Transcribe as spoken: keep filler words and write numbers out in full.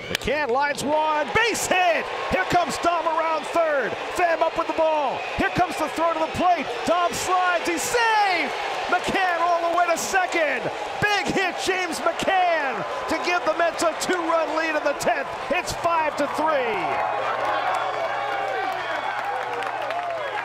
McCann lines one, base hit! Here comes Dom around third. Pham up with the ball. Here comes the throw to the plate. Dom slides, he's safe! McCann all the way to second. Big hit, James McCann, to give the Mets a two-run lead in the tenth. It's five to three.